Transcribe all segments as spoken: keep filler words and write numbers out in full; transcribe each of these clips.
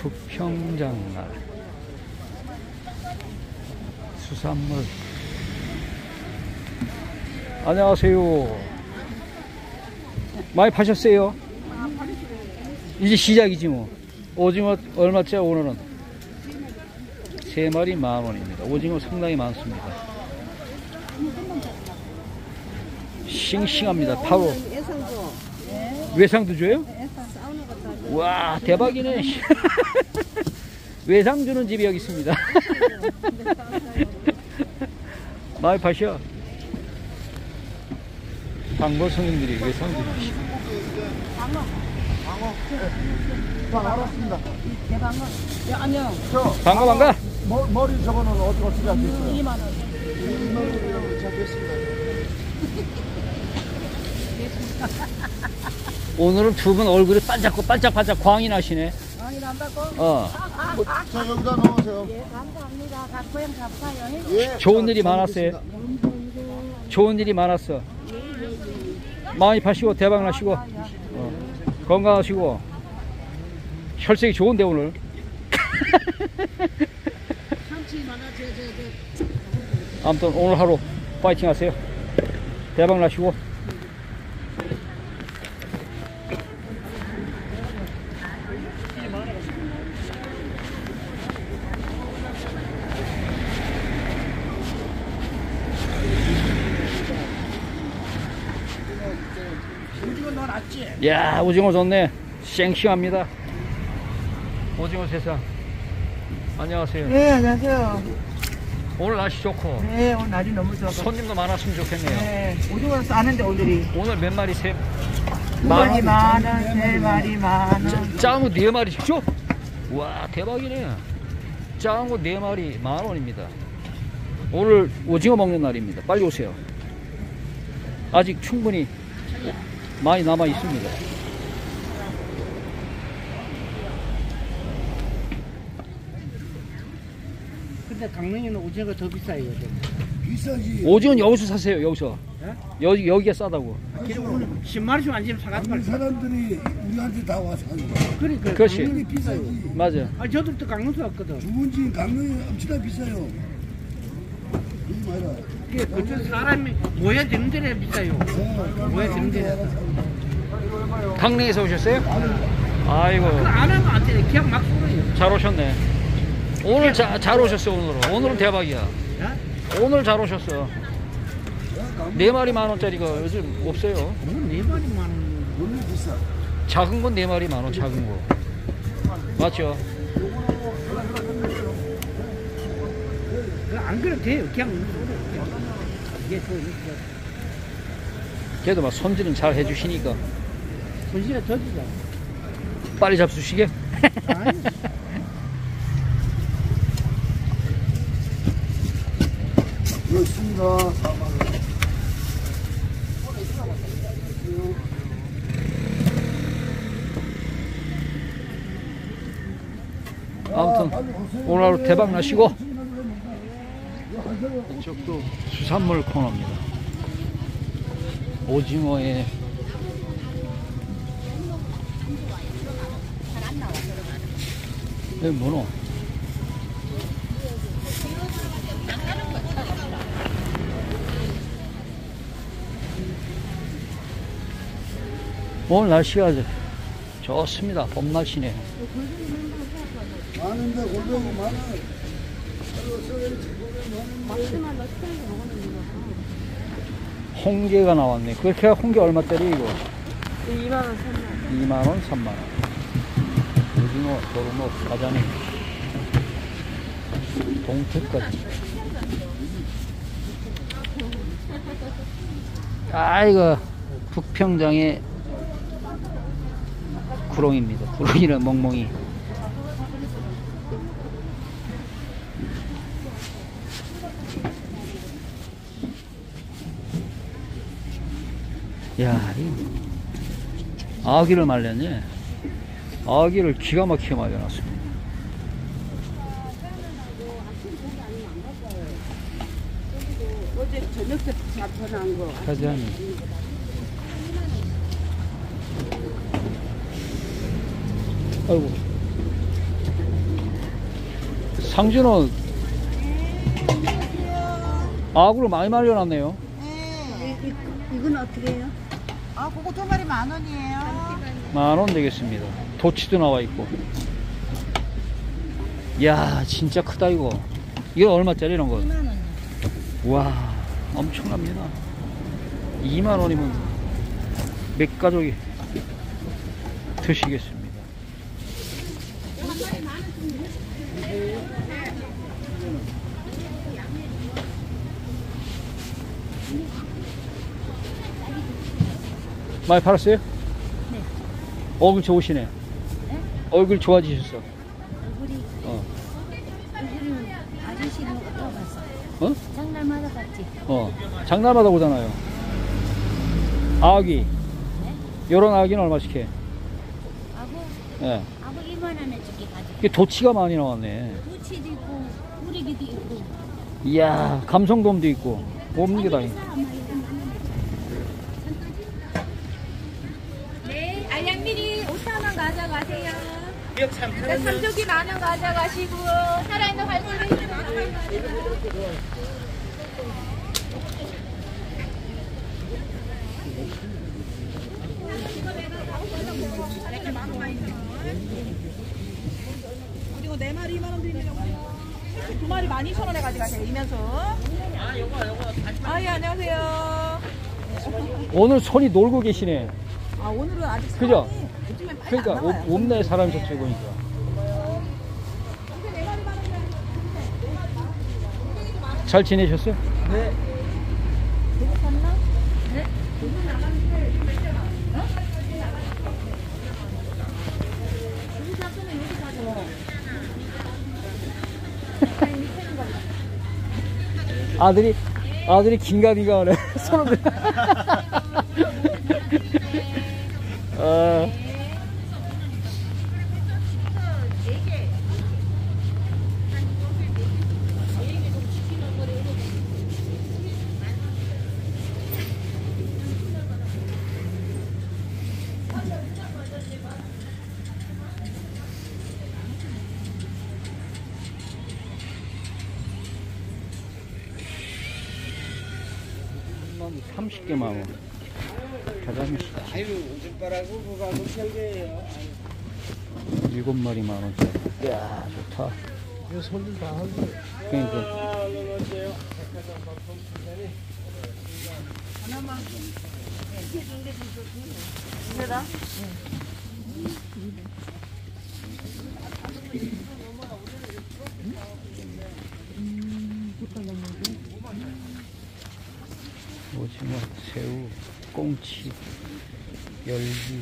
북평장날 수산물. 안녕하세요. 많이 파셨어요? 이제 시작이지 뭐. 오징어 얼마짜리 오늘은? 세 마리 만 원입니다. 오징어 상당히 많습니다. 싱싱합니다. 바로 외상도 줘요? 와, 대박이네. 외상 주는 집이 여기 있습니다. 많이 파셔. 방어 성인들이 외상 주는 집. 방어. 방어. 방 알았습니다. 대방어. 야, 안녕. 방어 방가. 머, 머리 저거는 어떻게 어떻게 하셨어요? 이만 원. 이만 원이라고 잡혔습니다. 오늘은 두 분 얼굴이 반짝고 반짝반짝 광이 나시네. 광이 난다고? 어. 자, 여기다 넣으세요. 예, 감사합니다. 각 고향 갚아요. 예. 좋은 일이 많았어요. 좋은 일이 많았어. 많이 파시고 대박 나시고 어. 건강하시고 혈색이 좋은데 오늘. 아무튼 오늘 하루 파이팅 하세요. 대박 나시고. 오징어 넣어놨지? 야, 오징어 좋네. 싱싱합니다. 오징어 세상. 안녕하세요. 네, 안녕하세요. 오늘 날씨 좋고 네, 오늘 날이 너무 좋아서. 손님도 많았으면 좋겠네요. 네, 오징어 싸는데 오늘이. 오늘 몇 마리? 세 두 마리 만 원, 세 마리 만 원. 짱어 네 마리 죠? 와, 대박이네. 짱어 네 마리 만 원입니다. 오늘 오징어 먹는 날입니다. 빨리 오세요. 아직 충분히 많이 남아 있습니다. 근데 강릉에는 오징어가 더 비싸요. 비싸지. 오징어는 여기서 사세요. 여기서. 여기, 여기가 싸다고. 오늘 십 마리씩 안 지면 사가지 다른 말고. 사람들이 우리한테 다 와서 하는 거야. 그러니까. 그렇지. 강릉이 비싸지. 맞아. 아, 저도 또 강릉서 왔거든. 주문진 강릉이 엄청나 비싸요. 그러지 마라. 그게 그쪽 사람이 모여야 되는 데는 비싸요. 모여야 되는 데는. 강릉에서 오셨어요? 아이고, 그거 안 하면 안 돼. 그냥 막 쏘어요. 잘 오셨네. 오늘 자, 잘 오셨어. 오늘은. 오늘은 대박이야. 오늘 잘 오셨어. 네 마리 만 원짜리가 요즘 없어요. 뭐네 마리만 원. 너무 비싸. 작은 건 네 마리 만 원, 작은 거. 맞죠? 그거 안 그래도 돼요. 그냥 쏘어요. 이게 또 걔도 막 손질은 잘 해주시니까 손실에 더 비싸. 빨리 잡수시게. 아니. 여기 있습니다. 아무튼 오늘 하루 대박 나시고. 이쪽도 수산물 코너입니다. 오징어에 여기 문어. 오늘 날씨가 좋습니다. 봄 날씨네. 많은데 골뱅이 많아. 홍게가 나왔네. 그렇게 홍게 얼마짜리 이거? 이만 원, 삼만 원. 이만 원, 삼만 원. 오징어, 도루묵, 가자미, 동태까지. 아, 이거 북평장의 구렁입니다. 구렁이는 멍멍이. 야, 이 아기를 말렸네. 아기를 기가 막히게 말려놨습니다. 어제 저녁 때 잡혀난 거. 가자미. 아이고. 상주는 아구를 많이 말려놨네요. 네. 이건 어떻게 해요? 아, 그거 두 마리 만 원이에요. 만 원 되겠습니다. 도치도 나와 있고. 이야, 진짜 크다 이거. 이거 얼마짜리 이런 거? 이만 원이요. 와, 엄청납니다. 이만 원이면 몇 가족이 드시겠습니다. 많이 팔았어요? 네. 얼굴 좋으시네. 네? 얼굴 좋아지셨어. 얼굴이 어. 얼굴이 아저씨는 어디서 봤어? 어? 장날마다 봤지? 어. 장날마다 오잖아요. 아기. 네? 요런 아기는 얼마씩 해? 아구 예. 아구 이만 원에 줄게 가지고. 이게 도치가 많이 나왔네. 무치도 있고 우리기도 있고. 이야, 감성돔도 있고. 없는 게 다행. 네, 알량미리 오천 원 가져가세요. 미역 삼천 네, 삼조기 만 원 가져가시고 살아있는 활동을 그리고 네 마리 이만 원 드리려고. 두 마리 만 이천 원에 가져가세요. 이면서. 아, 요거 요거. 아, 예, 안녕하세요. 오늘 손이 놀고 계시네. 아, 오늘은 아직 그죠? 사람이 요즘엔 빨리 그러니까 안 나와요. 옵- 없네 사람 저쪽 보니까. 잘 지내셨어요? 네. 아들이 아들이 긴가민가 하네. 손을 들. 아. 삼십 개만 원. 가자미시다. 아유, 오줌 빨아고 그거 하고 별개예요. 일곱 마리 만 원짜리. 이야, 좋다. 이거 손님 다 하고. 그러니까. 아, 어때요? 오징어, 새우, 꽁치, 열기.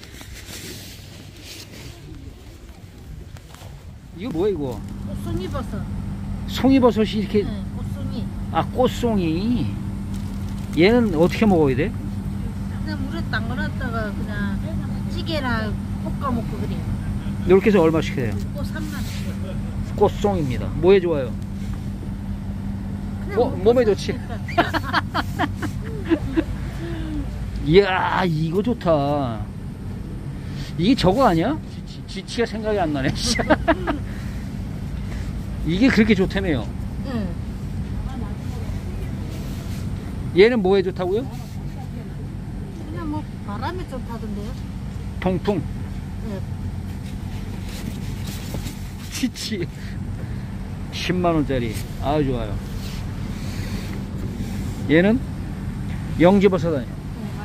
이거 뭐야 이거? 꽃송이버섯. 송이버섯이 이렇게. 네, 꽃송이. 아, 꽃송이. 얘는 어떻게 먹어야 돼? 그냥 물에 담가놨다가 그냥 찌개랑 볶아 먹고 그래요. 이렇게 해서 얼마씩 해요? 꽃 삼만 원. 꽃송입니다. 뭐에 좋아요? 뭐, 몸에 좋지. 이야, 이거 좋다. 이게 저거 아니야? 지, 지치가 생각이 안 나네. 이게 그렇게 좋다며요. 응. 얘는 뭐에 좋다고요? 그냥 뭐 바람이 좋다던데요? 통풍. 네. 치치. 십만 원짜리. 아주 좋아요. 얘는 영지버섯 아니에요.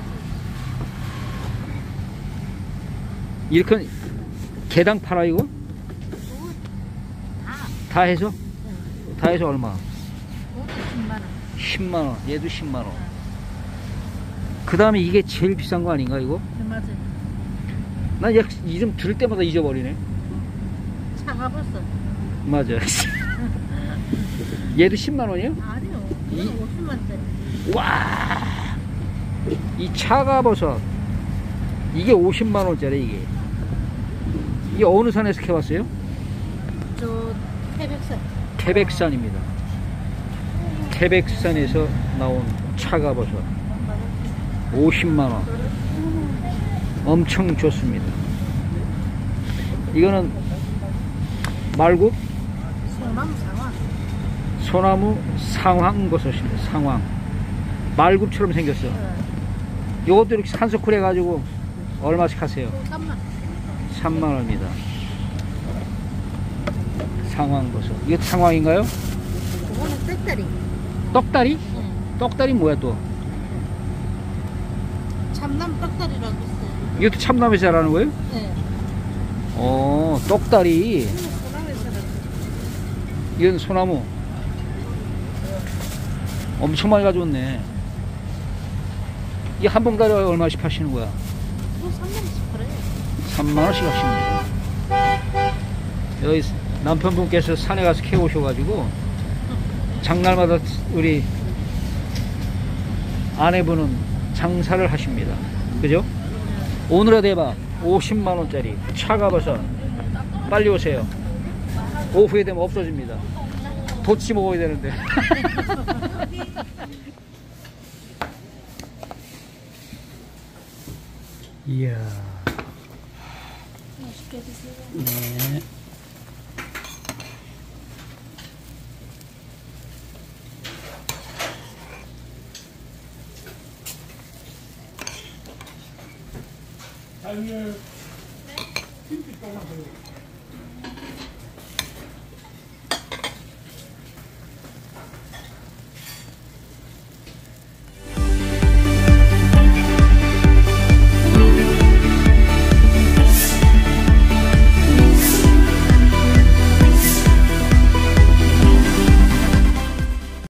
이렇게 개당 팔아 이거? 다. 다 해서? 다 해서 얼마? 오백 십만 원. 십만 원. 얘도 십만 원. 그 다음에 이게 제일 비싼 거 아닌가 이거? 네, 맞아요. 난 얘 이름 들을 때마다 잊어버리네. 차가버섯. 맞아. 얘도 십만 원이요? 아니요. 이- 이건 오십만 원짜리. 와, 이 차가버섯 이게 오십만 원짜리 이게. 이게 어느 산에서 캐왔어요? 저 태백산. 태백산입니다. 태백산에서 나온 차가버섯 오십만 원. 엄청 좋습니다. 이거는 말국? 소나무 상황. 소나무 상황버섯입니다. 상황. 말굽처럼 생겼어. 요것도 이렇게 산소쿨 해가지고 얼마씩 하세요? 삼만. 삼만 원입니다. 상황버섯. 이거 상황인가요? 그거는 떼다리. 떡다리? 응. 떡다리 뭐야 또? 참나무 떡다리라고 있어요. 이것도 참나무에서 자라는 거예요? 네. 어, 떡다리. 소나무에서 자랐어요. 이건 소나무. 엄청 많이 가져왔네. 이 한 봉다리 얼마씩 파시는 거야? 이거 삼만 원씩 팔아요. 삼만 원씩 하십니다. 여기 남편분께서 산에 가서 캐오셔가지고 장날마다 우리 아내분은 장사를 하십니다. 그죠? 오늘의 대박 오십만 원짜리 차가버섯 빨리 오세요. 오후에 되면 없어집니다. 도치 먹어야 되는데. 이야. 맛있게 드세요. 네. 자, 위에 김치 조금만 더.